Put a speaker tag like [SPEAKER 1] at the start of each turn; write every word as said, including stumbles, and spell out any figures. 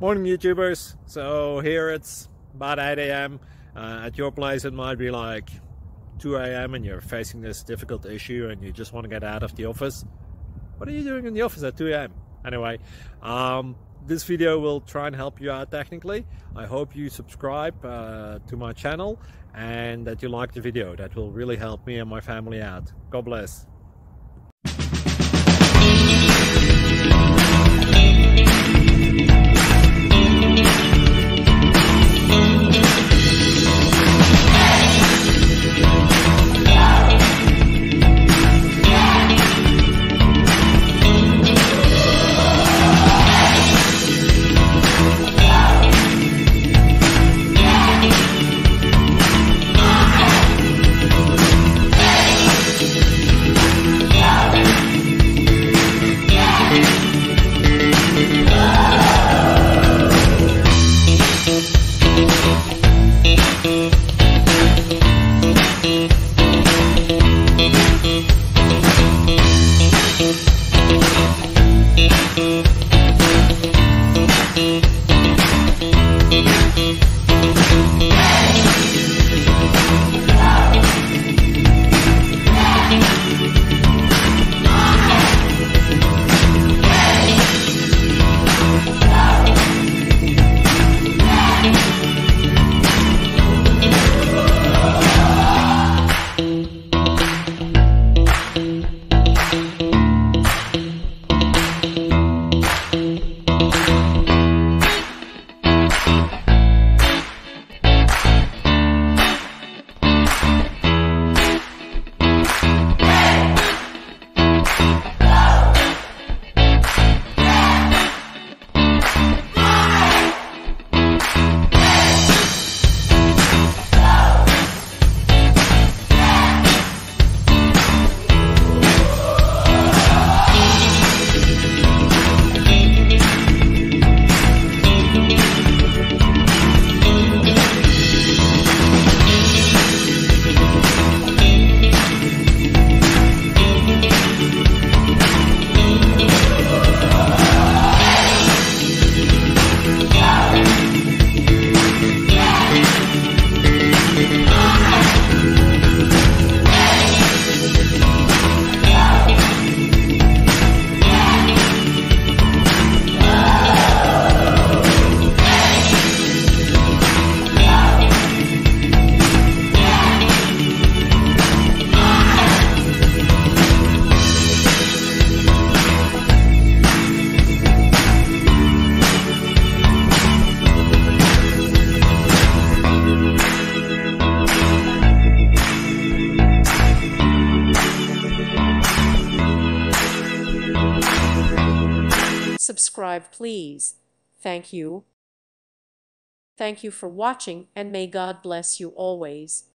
[SPEAKER 1] Morning YouTubers. So here it's about eight A M Uh, at your place it might be like two A M and you're facing this difficult issue and you just want to get out of the office. What are you doing in the office at two A M? Anyway, um, this video will try and help you out technically. I hope you subscribe uh, to my channel and that you like the video. That will really help me and my family out. God bless.
[SPEAKER 2] Subscribe, please. Thank you. Thank you for watching, and may God bless you always.